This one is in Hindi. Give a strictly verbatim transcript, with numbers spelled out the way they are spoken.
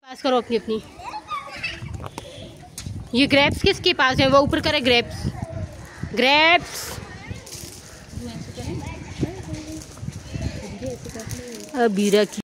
पास करो अपनी अपनी। ये ग्रेप्स किसके पास है? वो ऊपर करे ग्रेप्स ग्रेप्स अभी रखी।